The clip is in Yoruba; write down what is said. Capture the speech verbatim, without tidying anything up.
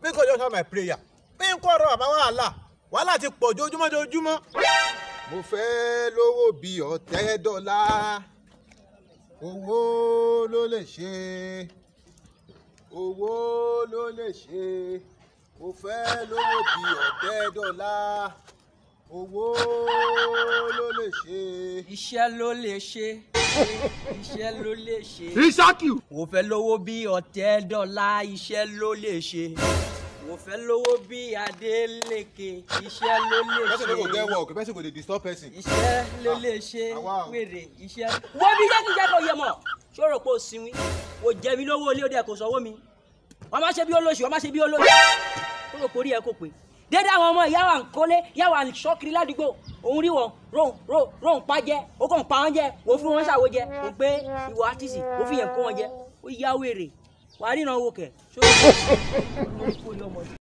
Make God just have my prayer. Make God rọ̀ àbá wàhálà. Wàhálà ti pọ̀ jójúmọ́ jójúmọ́. Mo fẹ́ lówó bí ọ̀tẹ́ dọ́là. Owó ló lè ṣe. Owó ló lè ṣe. Mo fẹ́ lówó bí ọ̀tẹ́ dọ́là. Owó ló lè ṣe. Iṣẹ́ ló lè ṣe. Iṣẹ́ ló lè ṣe. Ìṣákì. Mo fẹ́ lówó bí ọ̀tẹ́ dọ́là. Iṣẹ́ ló lè ṣe. Mo fẹ́ lówó bí Adélékè. Iṣẹ́ ló lè ṣe. Person no go get work, person go dey disturb person. Iṣẹ́ ló lè ṣe. Àwa o. Wèrè iṣẹ́. Wọ́n bí jẹ́ kí jẹ́ kó yẹ mọ̀. Ṣé o rò pé o sinmi? O jẹ mi lówó ilé òde kò sanwó mi. Wọ́n máa ṣe bí olóṣù, wọ́n máa ṣe bí olóṣù. Ó rò pé orí ẹ kò pé. Dédé àwọn ọmọ ìyá wa ń kólé, ìyá wa ń ṣọ́kiri ládùúgbò. Òun rí wọn, rohùn rohùn rohùn pa jẹ, ó kàn pa wọn jẹ, wò fún wọn ṣàwo jẹ, kò pé ìwọ àtìsí, ó fi yẹn kó wọn jẹ. Ó yá wèrè, wàá rí ìnáwó kẹ̀.